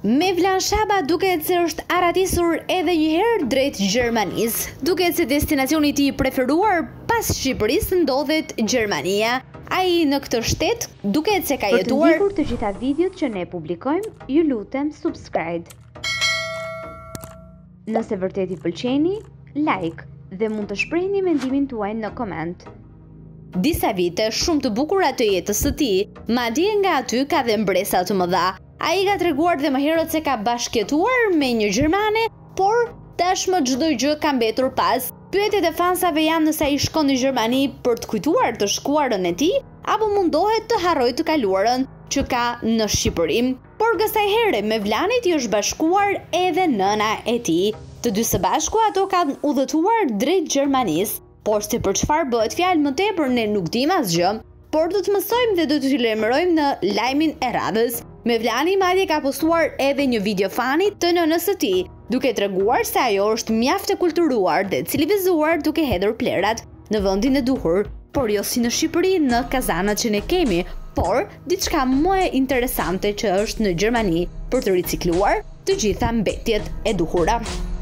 Mevlan Shaba duket se është aratisur edhe një herë drejt Gjermanisë. Duket se destinacioni i tij i preferuar pas Shqipërisë ndodhet Gjermania. Ai në këtë shtet duket se ka jetuar. Për të ndjekur të gjitha videot që ne publikojmë, ju lutem subscribe. Nëse vërtet i pëlqeni, like dhe mund të shprehni mendimin tuaj në koment. Disa vite shumë të bukura të jetës së tij, madje nga aty ka dhe mbresa të mëdha. Ai ka treguar dhe më herët se ka bashkëjetuar me një gjermane, por tashmë çdo gjë ka mbetur pas. Pyetjet e fansave janë nëse ai shkon në Gjermani për të kujtuar të shkuarën e tij, apo mundohet të harrojë të kaluarën që ka në Shqipëri. Por kësaj here Mevlanit i është bashkuar edhe nëna e tij. Të dy së bashku ato kanë udhëtuar drejt Gjermanisë, por se për çfarë bëhet fjalë më tepër ne nuk dim asgjë, por do të mësojmë dhe do t'ju lajmërojmë në lajmin e radhës. Mevlani madje ka postuar edhe një video fanit të nënës së tij, duke treguar se ajo është mjaft e kulturuar dhe civilizuar duke hedhur plerat në vendin e duhur, por jo si në Shqipëri në kazanat që ne kemi, por diçka më e interesante që është në Gjermani për të ricikluar të gjitha mbetjet e duhura.